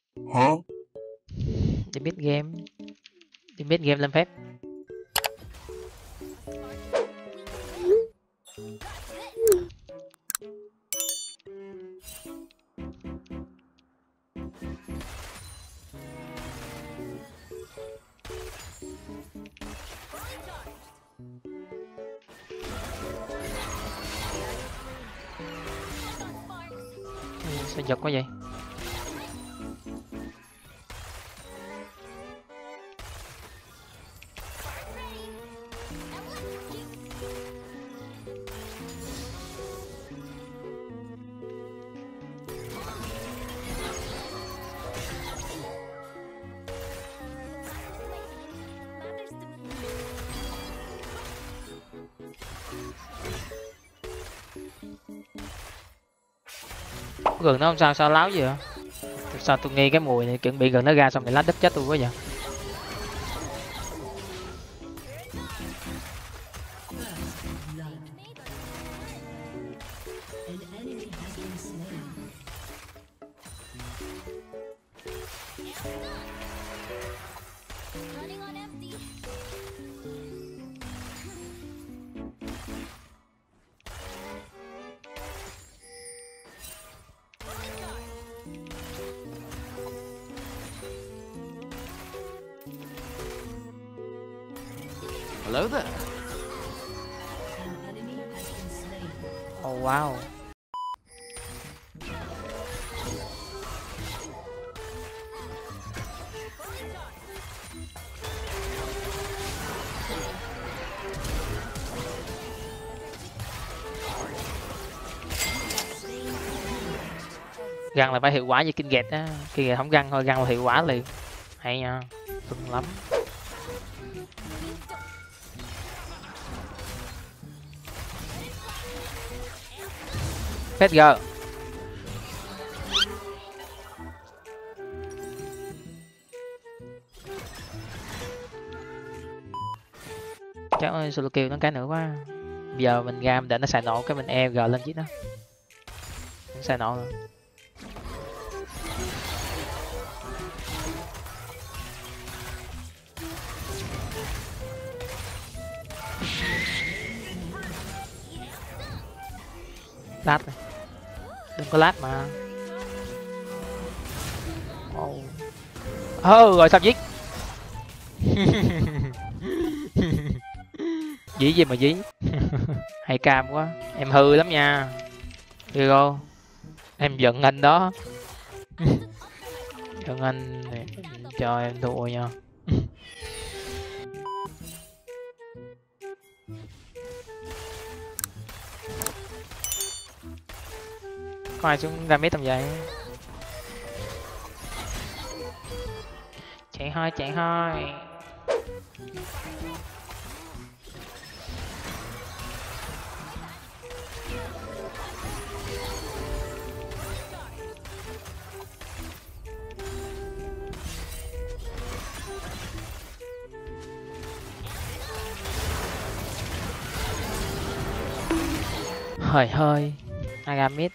Hả? Đi biết game. Đi biết game lên phép. Sao giật quá vậy? Gần nó không sao, sao láo gì vậy? Sao tôi nghe cái mùi này chuẩn bị gần nó ra xong rồi lát đứt chết tôi quá vậy? Hello there. Oh wow. Găng là phải hiệu quả như kinh ghét á, kinh ghét không găng thôi, găng là hiệu quả liền. Hay nha, cưng lắm. Phết gờ. Chắc ơi solo kill nó cái nữa quá. Bây giờ mình ra để nó xài nổ cái mình e g lên chứ đó. Nó xài nổ rồi. Lát này. Đừng có lát mà. Rồi sao giết. Dí gì mà dí. Hay cam quá, em hư lắm nha. Đi cô, em giận anh đó. Giận anh này, cho em thua nha. Có ai xuống ra mấy tầm vậy? Chạy thôi, chạy thôi. Hơi hơi Agamit.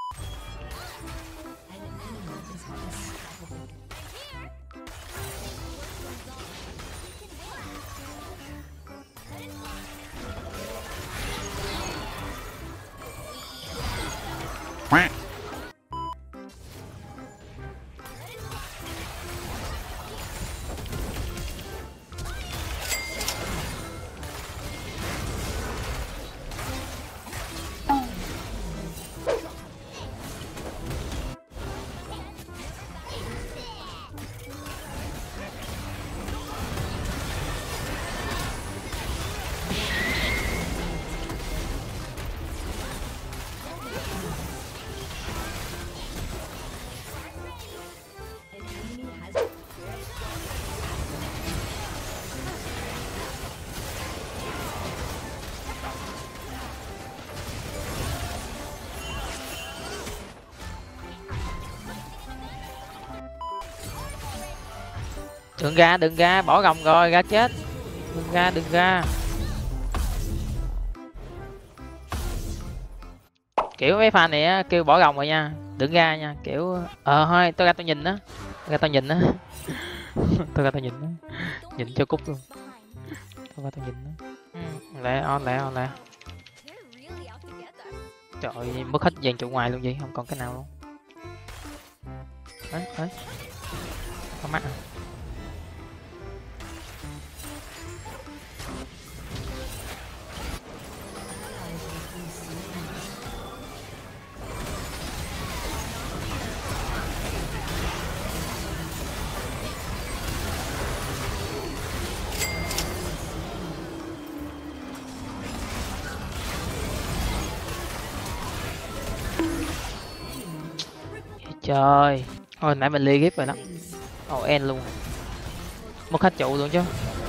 Đừng ra, bỏ gồng rồi, ra chết. Đừng ra. Kiểu mấy fan này á, kêu bỏ gồng rồi nha. Đừng ra nha, kiểu thôi, tôi ra tôi nhìn đó. Ra tao nhìn á. Tôi ra tao nhìn á. Nhìn cho cút luôn. Tôi ra tao nhìn á. Lẹ. Trời ơi, mất hết dàn trụ ngoài luôn vậy, không còn cái nào luôn. Đấy. Có mắt à. Trời. Hồi nãy mình lia ghép rồi đó. En luôn. Mất hết trụ luôn chứ.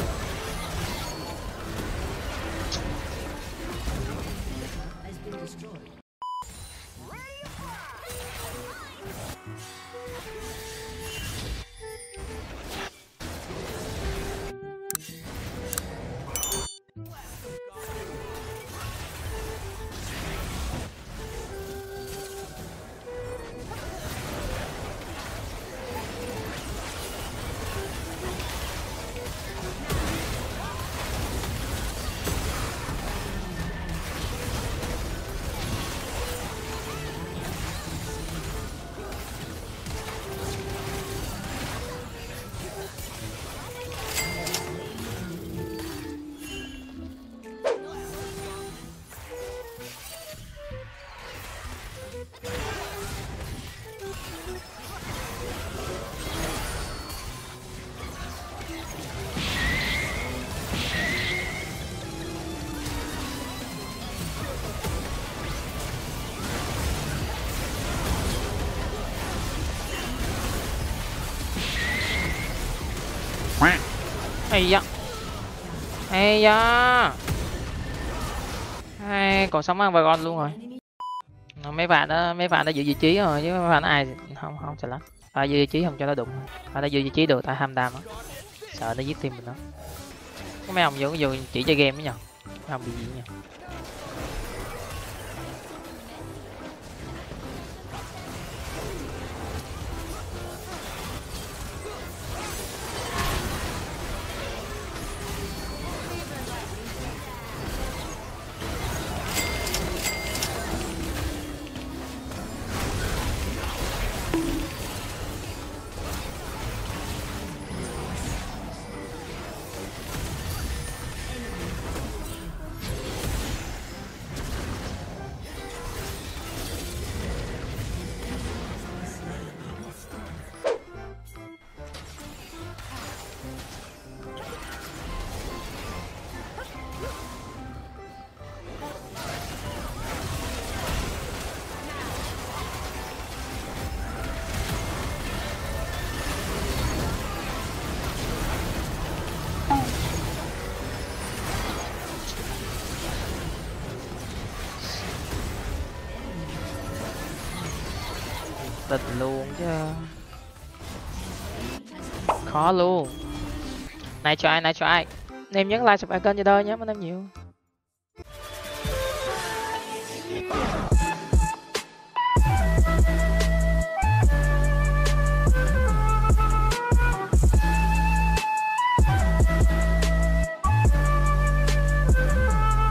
Ây da. Ai, còn sống ăn Vagon luôn rồi. Mấy bạn đã giữ vị trí rồi chứ mấy bạn ai không sợ lắm. Phải giữ vị trí không cho nó đụng. Phải đã giữ vị trí được ta ham đam á. Sợ nó giết team mình đó. Có mấy ông vô chỉ chơi game đó nhờ. Mấy ông bị gì nhờ. Tịch luôn chứ. Khó luôn. Này cho ai. Em nhấn like subscribe kênh cho đôi nhé, anh em nhiều.